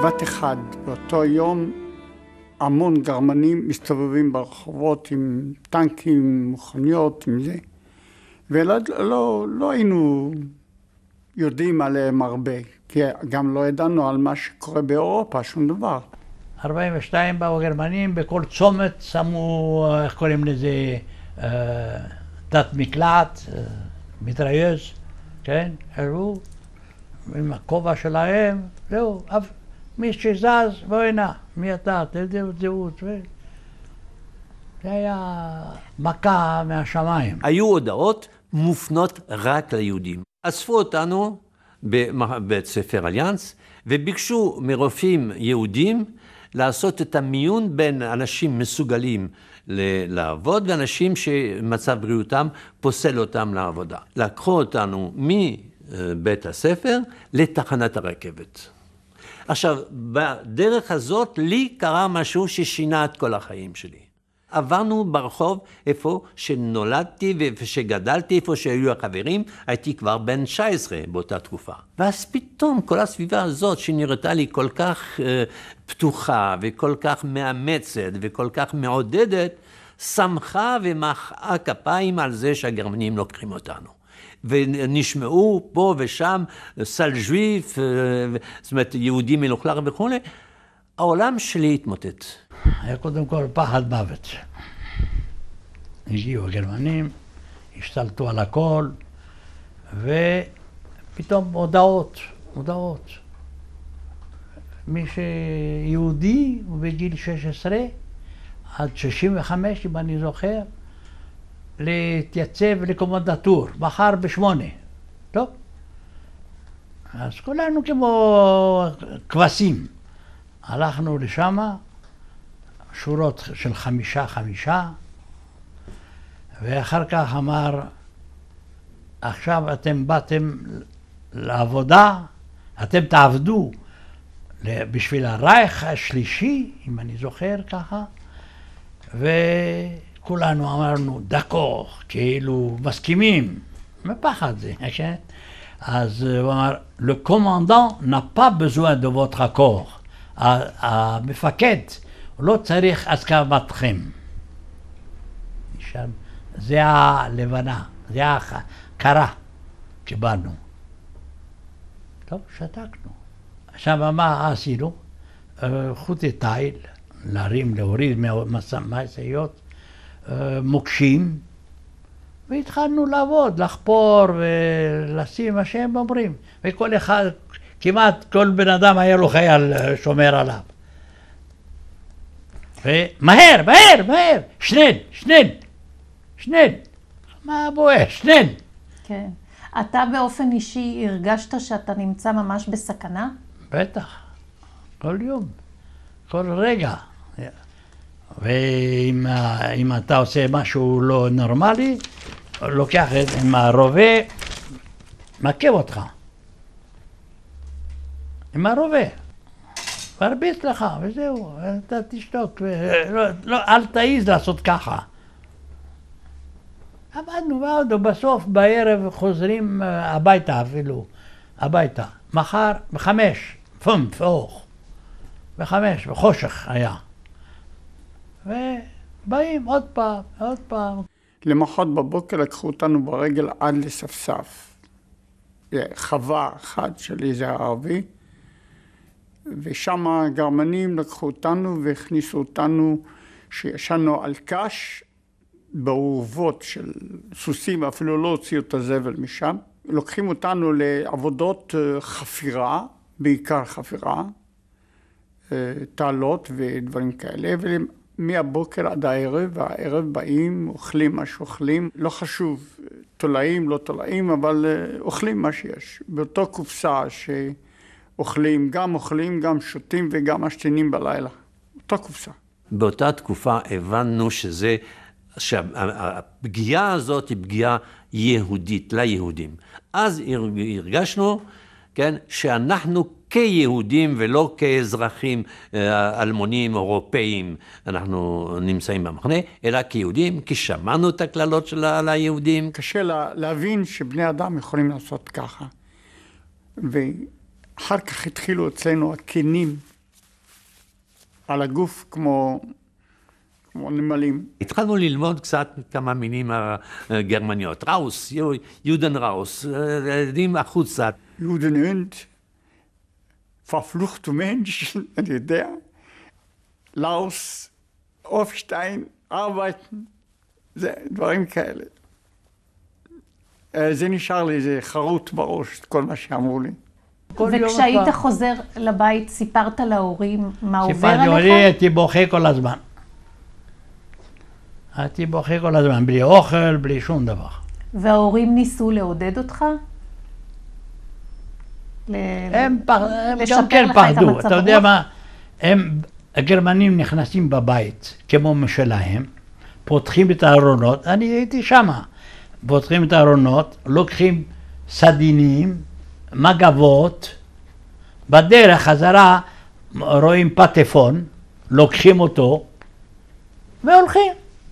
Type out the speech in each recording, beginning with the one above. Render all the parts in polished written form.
בבת אחד, באותו יום, המון גרמנים מסתובבים ברחובות עם טנקים, מכוניות, עם זה. ולא היינו יודעים עליהם הרבה, כי גם לא ידענו על מה שקורה באירופה, שום דבר. 42 באו גרמנים, בכל צומת שמו, איך קוראים לזה, תת מקלט, מיטריוז, כן? הראו, עם הכובע שלהם, זהו, מי שזז, בוא הנה, מי אתה, תעודת זהות. זה היה מכה מהשמיים. היו הודעות מופנות רק ליהודים. אספו אותנו בבית ספר אליאנס, וביקשו מרופאים יהודים לעשות את המיון בין אנשים מסוגלים לעבוד, ואנשים שמצב בריאותם פוסל אותם לעבודה. לקחו אותנו מבית הספר לתחנת הרכבת. עכשיו, בדרך הזאת לי קרה משהו ששינה את כל החיים שלי. עברנו ברחוב איפה שנולדתי ואיפה שגדלתי, איפה שהיו החברים, הייתי כבר בן 19 באותה תקופה. ואז פתאום כל הסביבה הזאת שנראתה לי כל כך פתוחה וכל כך מאמצת וכל כך מעודדת, שמחה ומחאה כפיים על זה שהגרמנים לוקחים אותנו. ונשמעו פה ושם סל ז'ויף, זאת אומרת יהודי מלוכלך וכו'. העולם שלי התמוטט. היה קודם כל פחד מוות. הגיעו הגרמנים, השתלטו על הכל, ופתאום הודעות. מי שיהודי הוא בגיל 16 עד 65, אם אני זוכר, להתייצב לקומנדטור, מחר ב8. טוב? אז כולנו כמו כבשים. הלכנו לשם, שורות של 5, ואחר כך אמר, עכשיו אתם באתם לעבודה, אתם תעבדו בשביל הרייך השלישי, אם אני זוכר ככה, וכולנו אמרנו, דקור, כאילו מסכימים, מפחד זה, כן? אז הוא אמר, le commandant n'a pas besoin de votre accord. המפקד, הוא לא צריך הסכמתכם. זה הלבנה, זה הקרה שבאנו. טוב, שתקנו. עכשיו מה עשינו? חוטי תיל, להוריד מהמשאיות, מוקשים, והתחלנו לעבוד, לחפור ולשים מה שהם אומרים. וכל אחד, כמעט כל בן אדם היה לו חייל שומר עליו. ומהר, שנל. מה בוער? שנל. כן. אתה באופן אישי הרגשת שאתה נמצא ממש בסכנה? בטח. כל יום. כל רגע. ואם אתה עושה משהו לא נורמלי, לוקח עם הרובה, מכה אותך. עם הרובה. מרביץ לך, וזהו, אתה תשתוק. אל תעיז לעשות ככה. עבדנו, בסוף בערב חוזרים הביתה אפילו, הביתה. מחר ב5, וחושך היה. ובאים עוד פעם. למחרת בבוקר לקחו אותנו ברגל עד לספסף. חווה אחת של איזה ערבי, ושם הגרמנים לקחו אותנו והכניסו אותנו, שישנו על קש, באורוות של סוסים, אפילו לא הוציאו את הזבל משם. לוקחים אותנו לעבודות חפירה, בעיקר חפירה, תעלות ודברים כאלה, ומהבוקר עד הערב, והערב באים, אוכלים מה שאוכלים, לא חשוב, תולעים, לא תולעים, אבל אוכלים מה שיש. באותו קופסה שאוכלים, גם שותים וגם משתינים בלילה. אותה קופסה. באותה תקופה הבנו שהפגיעה הזאת היא פגיעה יהודית, ליהודים. אז הרגשנו, כן, שאנחנו כיהודים ולא כאזרחים אלמונים אירופאים, אנחנו נמצאים במחנה, אלא כיהודים, כי שמענו את הכללות של היהודים. קשה להבין שבני אדם יכולים לעשות ככה. ואחר כך התחילו אצלנו הכנים על הגוף כמו נמלים. התחלנו ללמוד קצת כמה מינים גרמניות. ראוס, יודן ראוס, ילדים החוצה. יודן הונד, verfluchte Menschen, אני יודע, לאוס, אופשטיין, arbeiten, זה דברים כאלה. זה נשאר לי, זה חרוט בראש, כל מה שאמרו לי. וכשהיית חוזר לבית, סיפרת להורים מה עובר עליך? סיפרתי, הייתי בוכה כל הזמן. הייתי בוכה כל הזמן, בלי אוכל, בלי שום דבר. וההורים ניסו לעודד אותך? הם גם כן פחדו, אתה יודע מה? הגרמנים נכנסים בבית, כמו משלהם, פותחים את הארונות, אני הייתי שמה, פותחים את הארונות, לוקחים סדינים, מגבות, בדרך חזרה רואים פטפון, לוקחים אותו והולכים.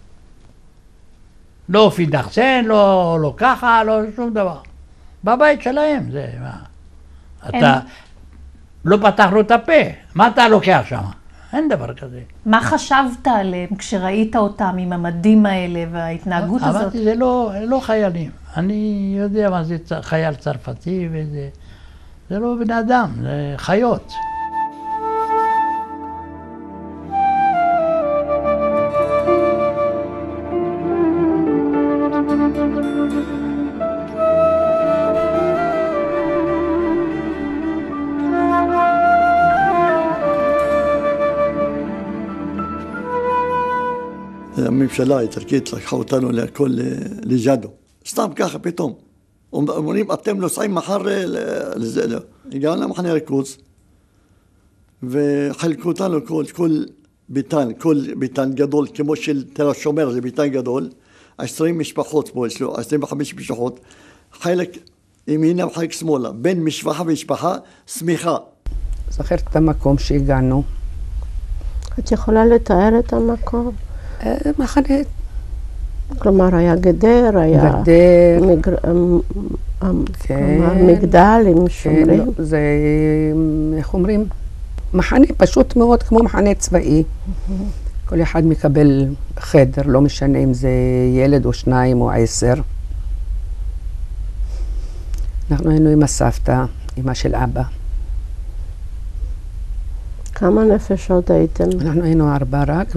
לא פידחסן, לא ככה, לא שום דבר. בבית שלהם, זה מה? אתה לא פתחנו את הפה, מה אתה לוקח שם? אין דבר כזה. מה חשבת עליהם כשראית אותם עם המדים האלה וההתנהגות הזאת? אמרתי, זה לא חיילים. אני יודע מה זה חייל צרפתי וזה... זה לא בני אדם, זה חיות. הממשלה האיטלקית לקחה אותנו להכל לג'אדו. סתם ככה פתאום. אומרים, אתם נוסעים מחר לזה. הגענו למחנה ריכוז, וחלקו אותנו כל ביתן גדול, כמו של תל השומר, זה ביתן גדול, 20 משפחות פה, 25 משפחות, חלק ימינה וחלק שמאלה, בין משפחה ומשפחה, סמיכה. זוכרת את המקום שהגענו. את יכולה לתאר את המקום? מחנה. כלומר, היה גדר, היה מגדל עם שומרים. זה, איך אומרים? מחנה פשוט מאוד, כמו מחנה צבאי. כל אחד מקבל חדר, לא משנה אם זה ילד או 2 או 10. אנחנו היינו עם הסבתא, אמא של אבא. כמה נפשות הייתם? אנחנו היינו 4 רק,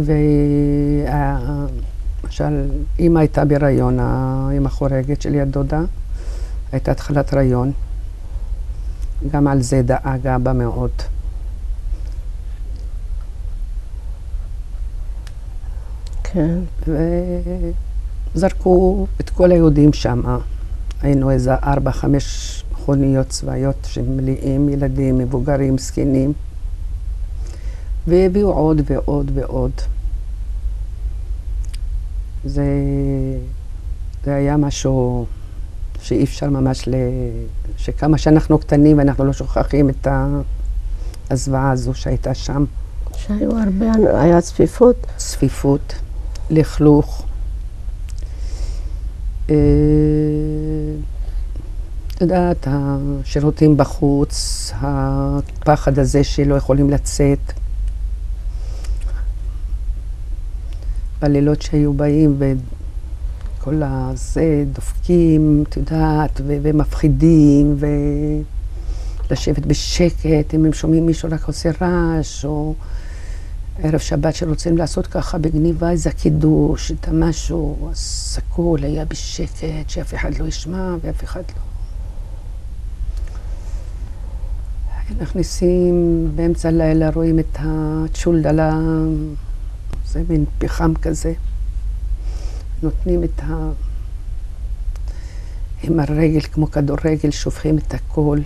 למשל, אמא הייתה בהיריון, האמא חורגת שלי, הדודה, הייתה התחלת הריון. גם על זה דאג אבא מאוד. כן. וזרקו את כל היהודים שם. היינו איזה 4-5 מכוניות צבאיות שמלאים ילדים, מבוגרים, זקנים. והביאו עוד ועוד ועוד. זה היה משהו שאי אפשר ממש שכמה שאנחנו קטנים ואנחנו לא שוכחים את הזוועה הזו שהייתה שם. שהיו הרבה, היה צפיפות? צפיפות, לכלוך. את יודעת, השירותים בחוץ, הפחד הזה שלא יכולים לצאת. בלילות שהיו באים וכל הזה דופקים, את יודעת, ומפחידים, ולשבת בשקט, אם הם שומעים מישהו רק עושה רעש, או ערב שבת שרוצים לעשות ככה בגניבה איזה קידוש, את המשהו, אז הכל היה בשקט, שאף אחד לא ישמע ואף אחד לא. נכנסים באמצע הלילה, רואים את הצ'ולדלה, זה מין פחם כזה. נותנים את עם הרגל כמו כדורגל, שופכים את הכל.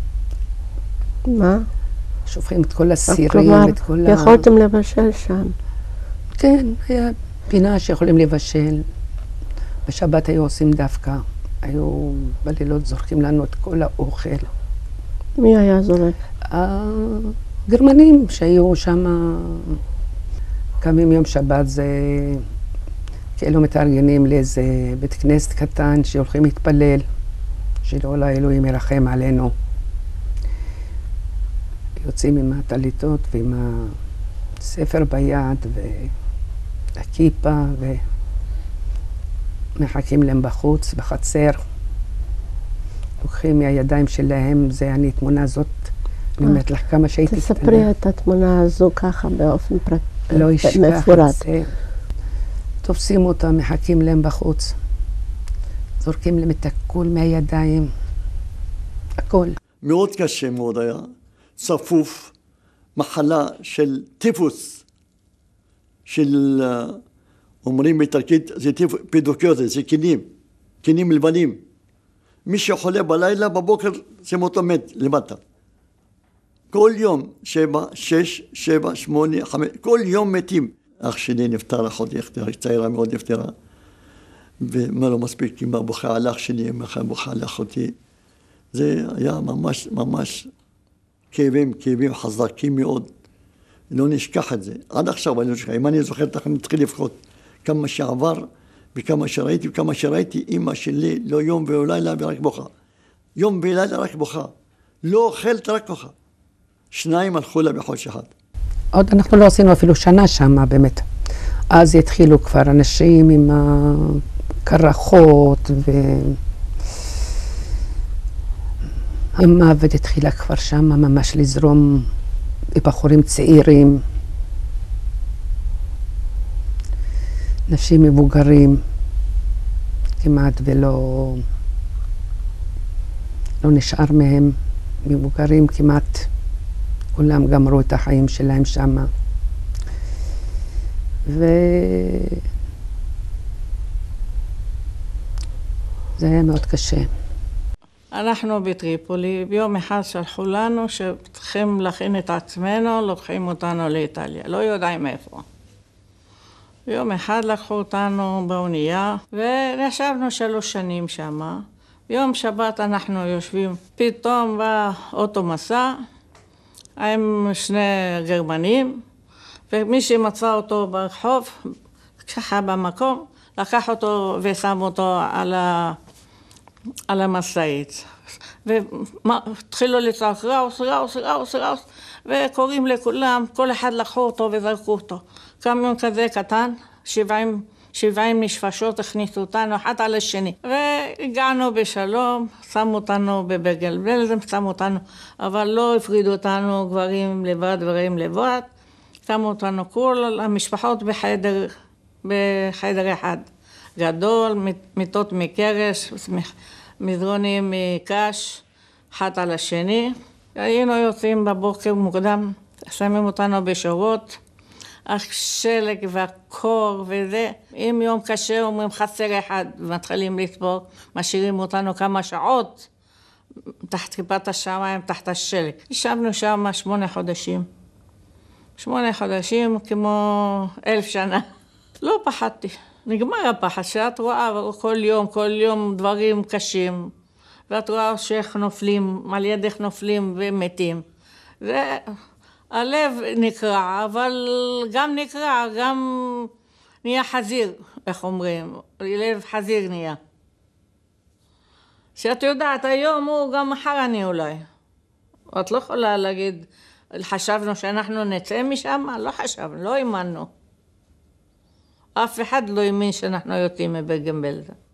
מה? שופכים את כל הסירים, כלומר, את כל יכולתם לבשל שם? כן, היה פינה שיכולים לבשל. בשבת היו עושים דווקא. היו בלילות זורקים לנו את כל האוכל. מי היה זורק? הגרמנים שהיו שם, קמים יום שבת, זה כאילו מתארגנים לאיזה בית כנסת קטן שהולכים להתפלל, שלא לאלוהים ירחם עלינו. יוצאים עם הטליתות ועם ספר ביד והכיפה, ומחכים להם בחוץ, בחצר. לוקחים מהידיים שלהם, זה אני, תמונה הזאת, אני אומרת לך כמה שהייתי קטנה. תספרי את התמונה הזו ככה באופן מפורט. לא אשכח את זה. תופסים אותם, מחכים להם בחוץ. זורקים להם את הכל מהידיים. הכל. מאוד קשה מאוד היה. צפוף, מחלה של טיפוס, של, אומרים באיטלקית, זה פידוקיוזיס, זה קינים לבנים. מי שחולה בלילה, בבוקר זה אותו מת למטה. כל יום, 7, 6, 7, 8, 5, כל יום מתים. אח שלי נפטר, אחותי צעירה מאוד נפטרה. ומה לא מספיק, אמא בוכה על אח שלי, אמא בוכה על אחותי. זה היה ממש כאבים חזקים מאוד. לא נשכח את זה. עד עכשיו אני לא נשכח. אם אני זוכר, אני מתחיל לפחות כמה שעבר, וכמה שראיתי, אמא שלי לא יום ולילה ורק בוכה. יום ולילה רק בוכה. לא אוכלת, רק בוכה. 2 הלכו לה בחודש אחד. עוד אנחנו לא עשינו אפילו שנה שמה באמת. אז התחילו כבר אנשים עם הקרחות המוות התחילה כבר שמה ממש לזרום בחורים צעירים, נשים מבוגרים, כמעט ולא נשאר מהם, מבוגרים כמעט, כולם גמרו את החיים שלהם שמה. זה היה מאוד קשה. אנחנו בטריפולי, ביום אחד שלחו לנו שצריכים להכין את עצמנו, לוקחים אותנו לאיטליה, לא יודעים איפה. ביום אחד לקחו אותנו באונייה, וישבנו 3 שנים שמה. ביום שבת אנחנו יושבים, פתאום בא אוטו מסע, עם 2 גרמנים, ומי שמצא אותו ברחוב, ככה במקום, לקח אותו ושם אותו על המשאית. והתחילו לצעוק ראוס, ראוס, ראוס, ראוס, וקוראים לכולם, כל אחד לקחו אותו וזרקו אותו. קמיון כזה קטן, 70 נפשות הכניסו אותנו אחד על השני. והגענו בשלום, שמו אותנו בברגל בלזם, שמו אותנו, אבל לא הפרידו אותנו גברים לבד, גברים לבד. שמו אותנו כל המשפחות בחדר אחד. גדול, מיטות מקרש, מזרונים מקש, אחד על השני. היינו יוצאים בבוקר מוקדם, שמים אותנו בשורות, השלג והקור וזה. אם יום קשה אומרים חסר אחד, ומתחילים לספור, משאירים אותנו כמה שעות, תחת כיפת השמיים, תחת השלג. ישבנו שם 8 חודשים. 8 חודשים כמו 1000 שנה. לא פחדתי. נגמר הפחד, שאת רואה כל יום דברים קשים, ואת רואה שאיך נופלים, על ידך נופלים ומתים. הלב נקרע, אבל גם נקרע, גם נהיה חזיר, איך אומרים, לב חזיר נהיה. שאת יודעת, היום הוא גם מחר אני אולי. את לא יכולה להגיד, חשבנו שאנחנו נצא משם? לא חשבנו, לא האמנו. אף אחד לא האמין שאנחנו יוצאים מברגן בלזן.